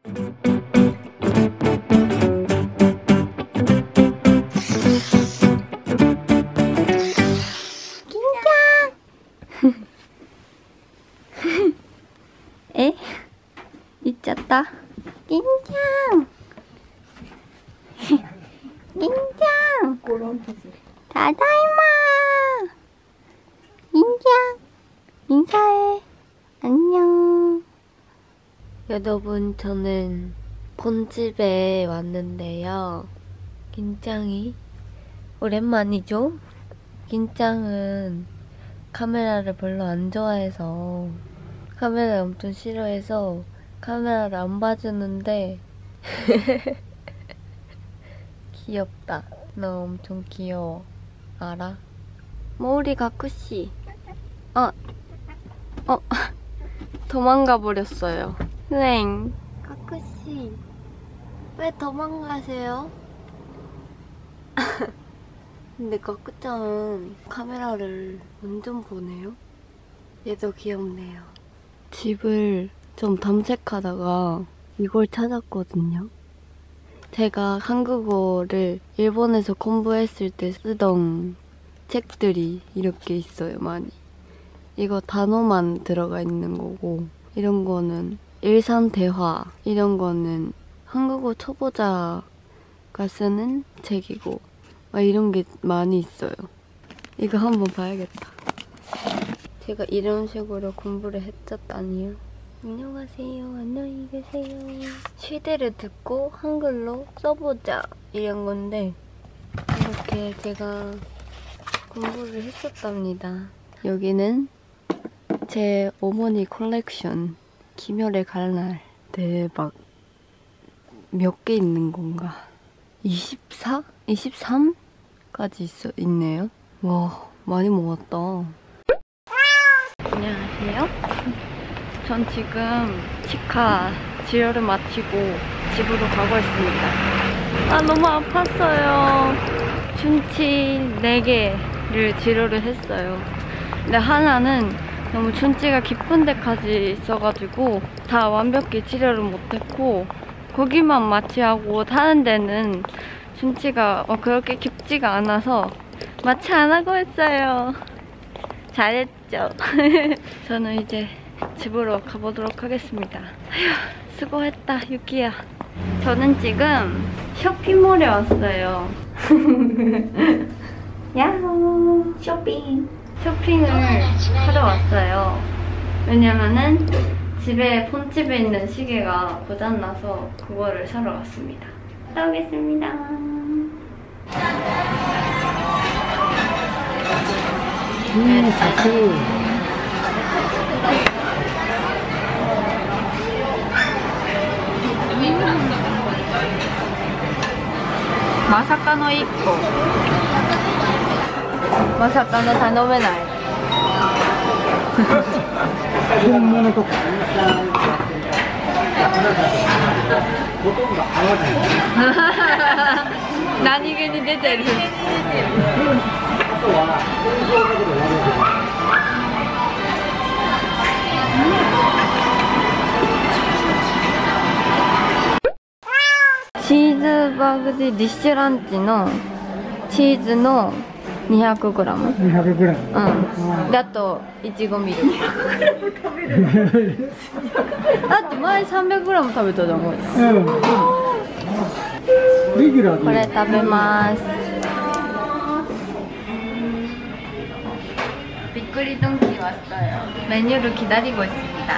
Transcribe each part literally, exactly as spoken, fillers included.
에? 미쳤다. 긴장. 긴장. 다다이마. 긴장. 인사해. 안녕. 여러분, 저는 본집에 왔는데요. 긴장이 오랜만이죠? 긴장은 카메라를 별로 안 좋아해서 카메라를 엄청 싫어해서 카메라를 안 봐주는데 귀엽다. 너 엄청 귀여워. 알아? 모리 가쿠씨. 어, 어, 도망가 버렸어요. 응. 가쿠씨, 왜 도망가세요? 근데 가쿠짱은 카메라를 완전 보네요. 얘도 귀엽네요. 집을 좀 탐색하다가 이걸 찾았거든요. 제가 한국어를 일본에서 공부했을 때 쓰던 책들이 이렇게 있어요, 많이. 이거 단어만 들어가 있는 거고, 이런 거는 일상대화, 이런 거는 한국어 초보자가 쓰는 책이고, 막 이런 게 많이 있어요. 이거 한번 봐야겠다. 제가 이런 식으로 공부를 했었다니요. 안녕하세요. 안녕히 계세요. 시대를 듣고 한글로 써보자. 이런 건데 이렇게 제가 공부를 했었답니다. 여기는 제 어머니 컬렉션. 김열의 갈날. 대박. 몇 개 있는 건가? 이십사? 이십삼까지 있어, 있네요. 와, 많이 모았다. 안녕하세요. 전 지금 치과 치료를 마치고 집으로 가고 있습니다. 아, 너무 아팠어요. 충치 네 개를 치료를 했어요. 근데 하나는 너무 충치가 깊은 데까지 있어가지고 다 완벽히 치료를 못했고, 거기만 마취하고 다른 데는 충치가 어, 그렇게 깊지가 않아서 마취 안 하고 있어요. 잘했죠? 저는 이제 집으로 가보도록 하겠습니다. 아휴, 수고했다, 유키야. 저는 지금 쇼핑몰에 왔어요. 야호! 쇼핑! 쇼핑을 하러 왔어요. 왜냐면은 집에, 폰집에 있는 시계가 고장나서 그거를 사러 왔습니다. 갔다 오겠습니다. 음, 사실. 마사카노 일個. 마사카노頼めない. 本物とかほとんど合わない。 何気に出てる。 あとは工場だけで割れる。 チーズバーグでディッシュランチのチーズの にひゃくグラム。 にひゃくグラム。 うん。で、あといちごミルク。だって前さんびゃくグラム食べたじゃん、これ。うん。 レギュラーで。 これ食べます。びっくりドンキー왔어요。메뉴를 기다리고 있습니다.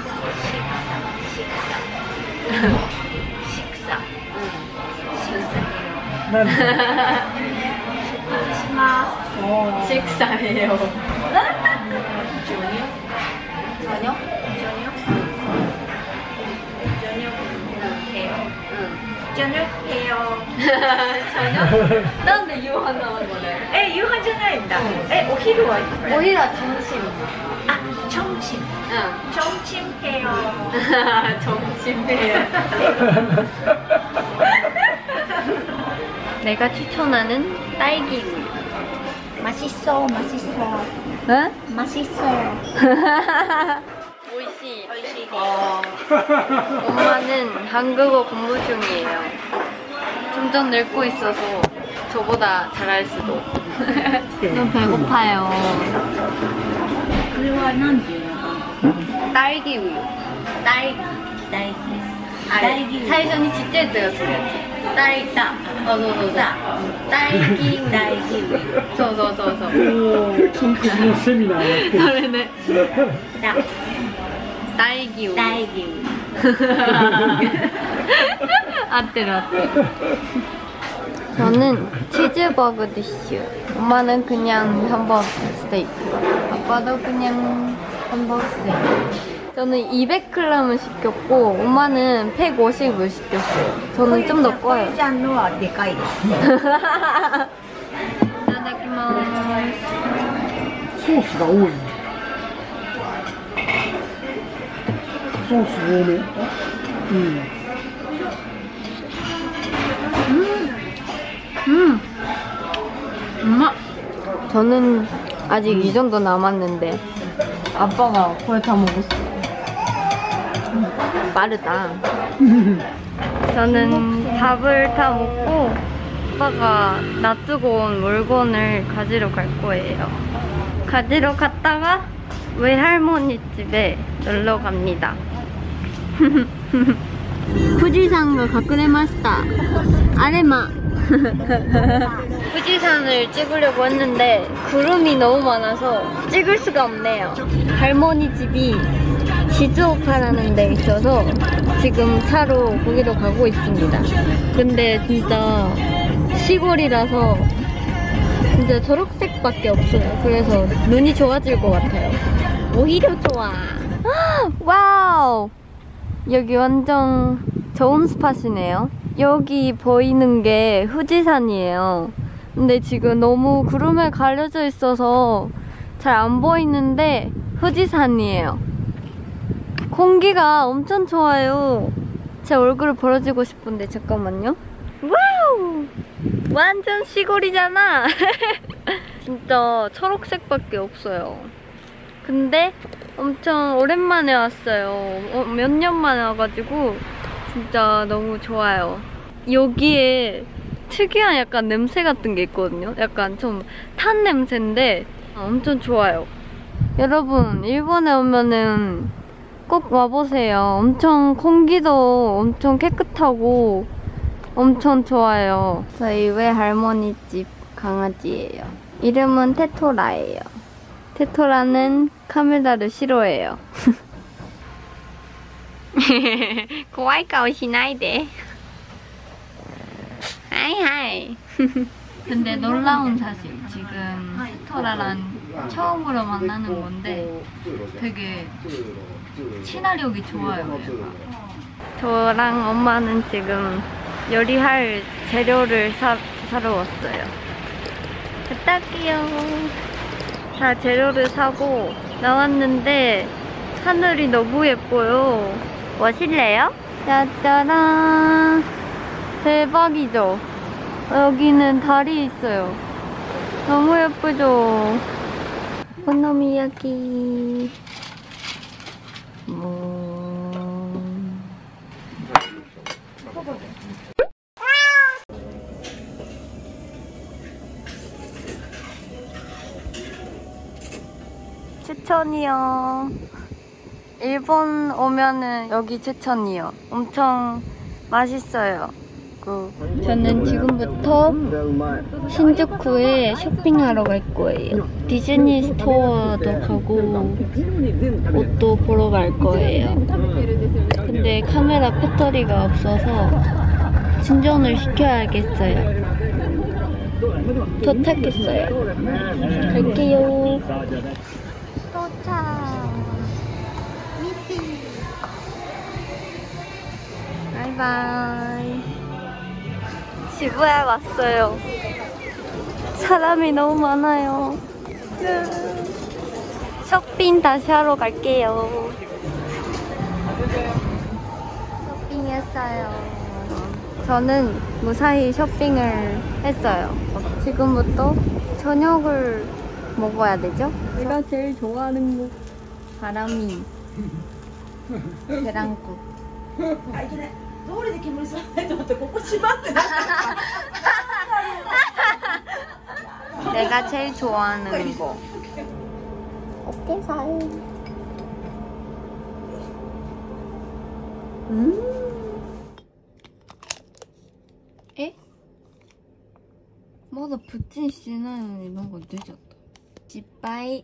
식사. 식사. 식사예요. 저녁? 저녁? 해요. 저녁 해요. 저녁? 난데 유한 나온 거네. 에, 유한잖아입니다. 에, 오히려 와. 오히려 점심. 아, 점심. 응. 점심 해요. 점심 해요. 내가 추천하는 딸기 우유. 맛있어, 맛있어. 응? 맛있어요. 오이시. 오이시. 엄마는 한국어 공부 중이에요. 점점 늙고 있어서 저보다 잘할 수도. 너무 배고파요. 그거 뭔지? 딸기 우유. 딸기. 딸기. 딸기. 사이전이 진짜 들었어요. 딸기. 어, 저, 저, 저. 딸기 우유. 딸기 우유. 저, 저, 저, 저. 오, 세미나. 네네. 나. 딸기 우유. 딸기 우유. 아떼로 아떼로. 저는 치즈버거 디쉬. 엄마는 그냥 햄버거 스테이크. 아빠도 그냥 햄버거 스테이크. 저는 이백 그램을 시켰고 엄마는 백오십을 시켰어요. 저는 좀 더 커요. ちゃんのはでかいです。 이타다키마스. 소스가多い. 소스多め. 음. 음. 엄마. 저는 아직 이 정도 남았는데 아빠가 거의 다 먹었어요. 빠르다. 저는 밥을 다 먹고 아빠가 놔두고 온 물건을 가지러 갈 거예요. 가지러 갔다가 외할머니 집에 놀러 갑니다. 후지산가 가쿠레마시타. 아레마. 후지산을 찍으려고 했는데 구름이 너무 많아서 찍을 수가 없네요. 할머니 집이 시즈오카라는 데 있어서 지금 차로 거기로 가고 있습니다. 근데 진짜 시골이라서 진짜 초록색밖에 없어요. 그래서 눈이 좋아질 것 같아요. 오히려 좋아. 와우! 여기 완전 좋은 스팟이네요. 여기 보이는 게 후지산이에요. 근데 지금 너무 구름에 가려져 있어서 잘 안 보이는데 후지산이에요. 공기가 엄청 좋아요. 제 얼굴을 벌어지고 싶은데 잠깐만요. 와우! 완전 시골이잖아. 진짜 초록색밖에 없어요. 근데 엄청 오랜만에 왔어요. 어, 몇 년 만에 와가지고 진짜 너무 좋아요. 여기에 특이한 약간 냄새 같은 게 있거든요. 약간 좀 탄 냄새인데 엄청 좋아요. 여러분 일본에 오면은 꼭 와보세요. 엄청 공기도 엄청 깨끗하고 엄청 좋아요. 저희 외할머니 집 강아지예요. 이름은 테토라예요. 테토라는 카메라를 싫어해요. 怖い顔しないで. 하이 하이. 근데 놀라운 사실, 지금 테토라랑 처음으로 만나는 건데 되게 친화력이 좋아요. 저랑 엄마는 지금 요리할 재료를 사, 사러 왔어요. 갔다 올게요. 자, 재료를 사고 나왔는데 하늘이 너무 예뻐요. 멋있래요? 짜짜란. 대박이죠? 여기는 달이 있어요. 너무 예쁘죠? 오노미야키. 뭐... 추천이요. 일본 오면은 여기 추천이요. 엄청 맛있어요. 저는 지금부터 신주쿠에 쇼핑하러 갈 거예요. 디즈니 스토어도 가고 옷도 보러 갈 거예요. 근데 카메라 배터리가 없어서 충전을 시켜야겠어요. 도착했어요. 갈게요. 도착. 미피. 바이바이. 지부에 왔어요. 사람이 너무 많아요. 쇼핑 다시 하러 갈게요. 쇼핑했어요. 저는 무사히 쇼핑을 했어요. 지금부터 저녁을 먹어야 되죠? 제가 제일 좋아하는 거 바람이. 계란국. あ、いけない。通りで煙吸わないと思って、ここ閉まってなかった。 내가 제일 좋아하는 거. 어깨살. 음. 에? 맞아, 붙인 씨는 이런 거 늦었다. 집바이.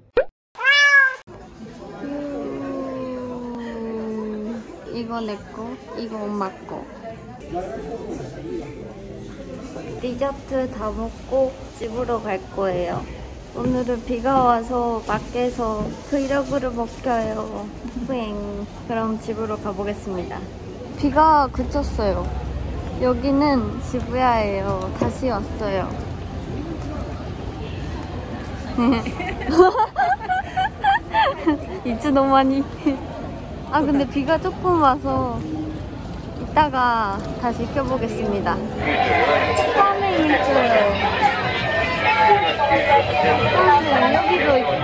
음, 이거 내 거, 이거 엄마 거. 디저트 다 먹고 집으로 갈 거예요. 오늘은 비가 와서 밖에서 브이로그를 먹혀요. 뿌잉. 그럼 집으로 가보겠습니다. 비가 그쳤어요. 여기는 시부야예요. 다시 왔어요. 이츠 너무 많이. 아 근데 비가 조금 와서 이따가 다시 켜보겠습니다. 파메 있어요. 파메 여기도 있고.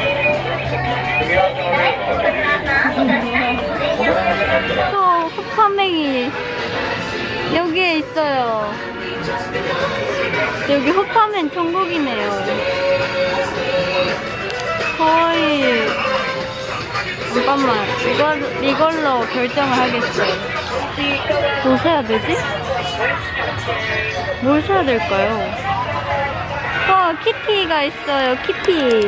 또 호파맹이 여기에 있어요. 여기 호파맨 천국이네요. 거의. 잠깐만, 이걸, 이걸로 결정을 하겠어요. 뭐 사야 되지? 뭘 사야 될까요? 와, 키티가 있어요, 키티.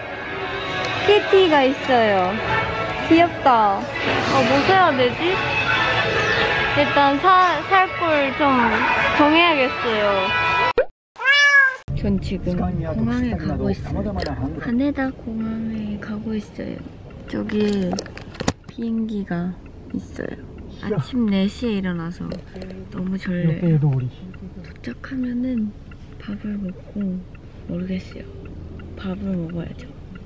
키티가 있어요. 귀엽다. 어, 뭐 사야 되지? 일단 사, 살 걸 좀 정해야겠어요. 전 지금 공항에 가고 있어요. 하네다 공항에 가고 있어요. 저기에 비행기가 있어요. 아침 네 시에 일어나서 너무 졸려요. 도착하면은 밥을 먹고 모르겠어요. 밥을 먹어야죠.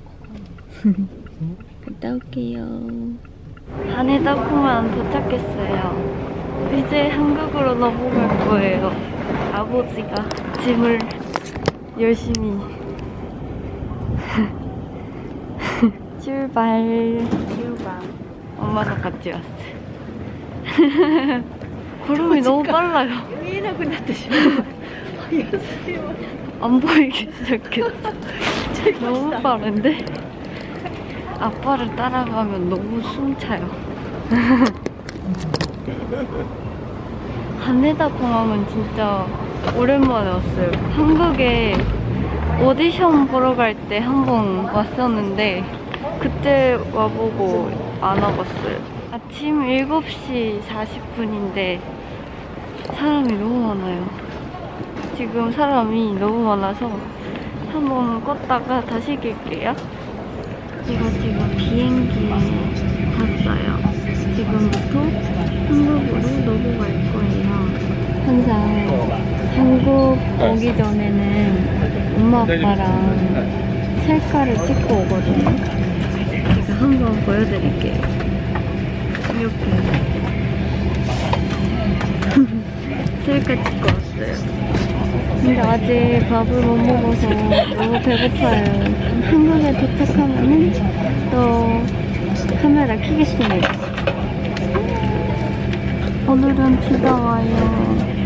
갔다 올게요. 하네다 공항 도착했어요. 이제 한국으로 넘어갈 거예요. 아버지가 짐을 열심히 출발. 출발. 엄마랑 같이 왔어요. 구름이 너무 빨라요. 안 보이기 시작했어. 너무 빠른데? 아빠를 따라가면 너무 숨차요. 하네다 공항은 진짜 오랜만에 왔어요. 한국에 오디션 보러 갈 때 한 번 왔었는데 그때 와보고 안 와봤어요. 아침 일곱 시 사십 분인데 사람이 너무 많아요. 지금 사람이 너무 많아서 한번 껐다가 다시 낄게요. 이거 지금 비행기 탔어요. 지금부터 한국으로 넘어갈 거예요. 항상 한국 오기 전에는 엄마 아빠랑 셀카를 찍고 오거든요. 제가 한번 보여드릴게요. 이렇게 셀카 찍고 왔어요. 근데 아직 밥을 못 먹어서 너무 배고파요. 한국에 도착하면은 또 카메라 켜겠습니다. 오늘은 비가 와요.